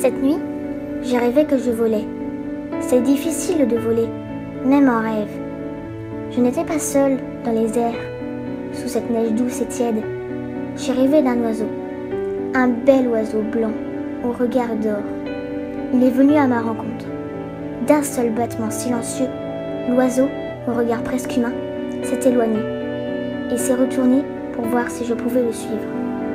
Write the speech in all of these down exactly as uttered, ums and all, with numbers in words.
Cette nuit, j'ai rêvé que je volais. C'est difficile de voler, même en rêve. Je n'étais pas seule dans les airs, sous cette neige douce et tiède. J'ai rêvé d'un oiseau, un bel oiseau blanc, au regard d'or. Il est venu à ma rencontre. D'un seul battement silencieux, l'oiseau, au regard presque humain, s'est éloigné et s'est retourné pour voir si je pouvais le suivre.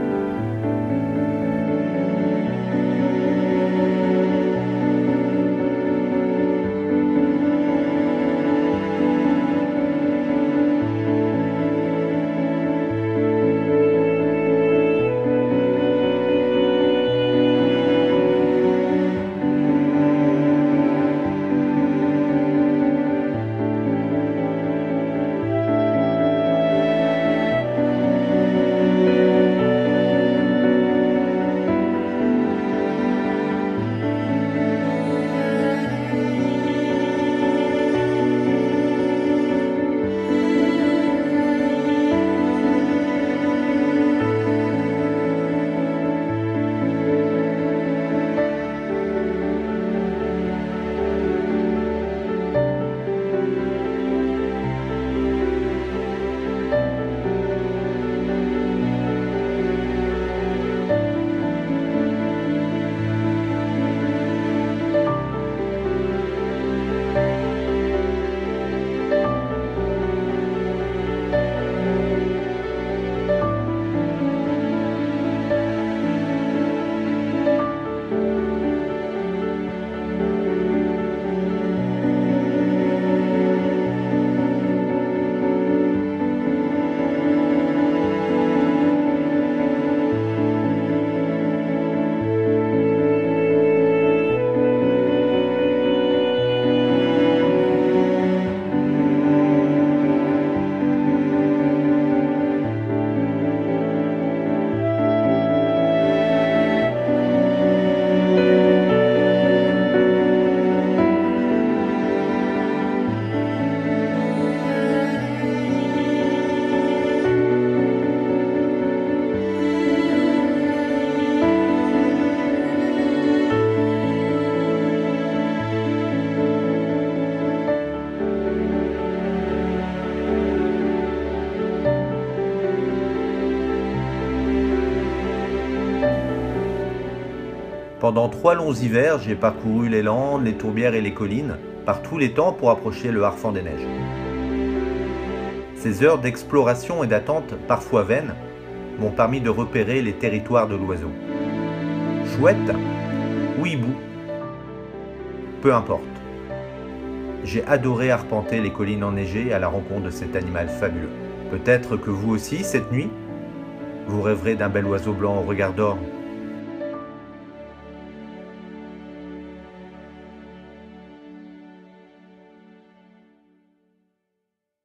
Pendant trois longs hivers, j'ai parcouru les landes, les tourbières et les collines, par tous les temps pour approcher le Harfang des Neiges. Ces heures d'exploration et d'attente, parfois vaines, m'ont permis de repérer les territoires de l'oiseau. Chouette ou hibou, peu importe. J'ai adoré arpenter les collines enneigées à la rencontre de cet animal fabuleux. Peut-être que vous aussi, cette nuit, vous rêverez d'un bel oiseau blanc au regard d'or.